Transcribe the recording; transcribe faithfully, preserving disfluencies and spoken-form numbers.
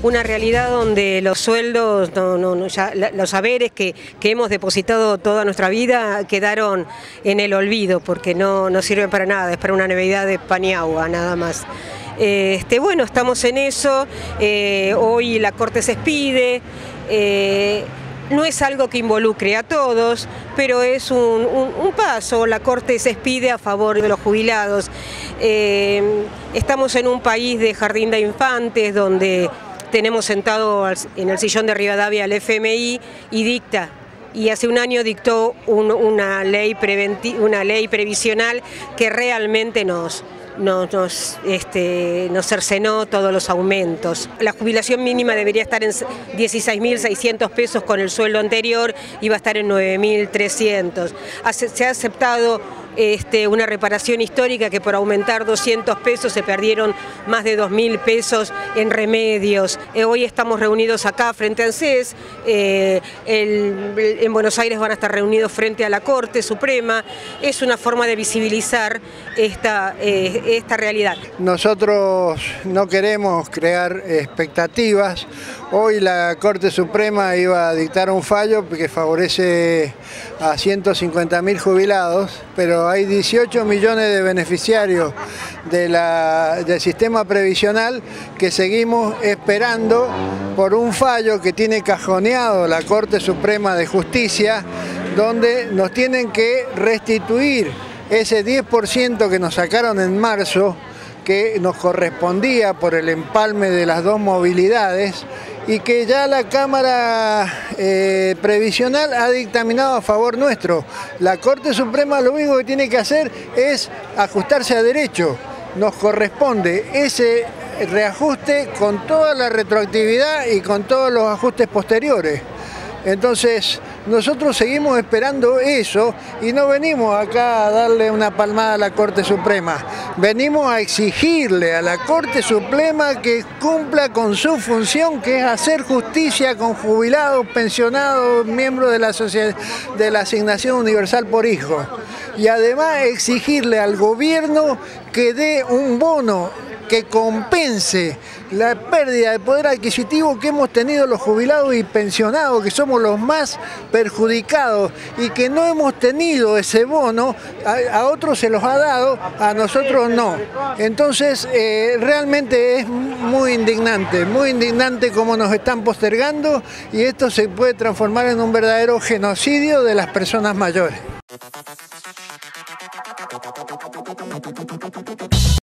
una realidad donde los sueldos, no, no, no, ya, los saberes que, que hemos depositado toda nuestra vida quedaron en el olvido, porque no, no sirven para nada, es para una Navidad de pan y agua, nada más. Este, bueno, estamos en eso, eh, hoy la Corte se expide, eh, no es algo que involucre a todos, pero es un, un, un paso, la Corte se expide a favor de los jubilados. Eh, estamos en un país de jardín de infantes donde tenemos sentado en el sillón de Rivadavia al F M I y dicta. Y hace un año dictó un, una, ley preventi- una ley previsional que realmente nos... Nos, nos, este, nos cercenó todos los aumentos. La jubilación mínima debería estar en dieciséis mil seiscientos pesos con el sueldo anterior, iba a estar en nueve mil trescientos. Se ha aceptado este, una reparación histórica que por aumentar doscientos pesos se perdieron más de dos mil pesos en remedios. Eh, hoy estamos reunidos acá frente a ANSES, eh, el, en Buenos Aires van a estar reunidos frente a la Corte Suprema. Es una forma de visibilizar esta, eh, esta realidad. Nosotros no queremos crear expectativas. Hoy la Corte Suprema iba a dictar un fallo que favorece a ciento cincuenta mil jubilados, pero hay dieciocho millones de beneficiarios de la, del sistema previsional que seguimos esperando por un fallo que tiene cajoneado la Corte Suprema de Justicia, donde nos tienen que restituir ese diez por ciento que nos sacaron en marzo, que nos correspondía por el empalme de las dos movilidades, y que ya la Cámara eh, Previsional ha dictaminado a favor nuestro. La Corte Suprema lo único que tiene que hacer es ajustarse a derecho. Nos corresponde ese reajuste con toda la retroactividad y con todos los ajustes posteriores. Entonces, nosotros seguimos esperando eso y no venimos acá a darle una palmada a la Corte Suprema. Venimos a exigirle a la Corte Suprema que cumpla con su función, que es hacer justicia con jubilados, pensionados, miembros de la sociedad, de la Asignación Universal por Hijo. Y además exigirle al gobierno que dé un bono que compense la pérdida de poder adquisitivo que hemos tenido los jubilados y pensionados, que somos los más perjudicados y que no hemos tenido ese bono, a, a otros se los ha dado, a nosotros no. Entonces eh, realmente es muy indignante, muy indignante cómo nos están postergando, y esto se puede transformar en un verdadero genocidio de las personas mayores.